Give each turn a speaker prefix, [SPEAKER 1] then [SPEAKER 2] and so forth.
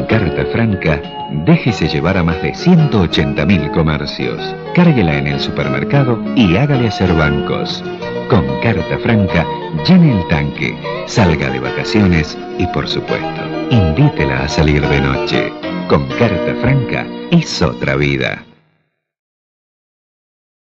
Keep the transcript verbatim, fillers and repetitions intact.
[SPEAKER 1] Carta Franca, déjese llevar a más de ciento ochenta mil comercios. Cárguela en el supermercado y hágale hacer bancos. Con Carta Franca, llene el tanque, salga de vacaciones y, por supuesto, invítela a salir de noche. Con Carta Franca es otra vida.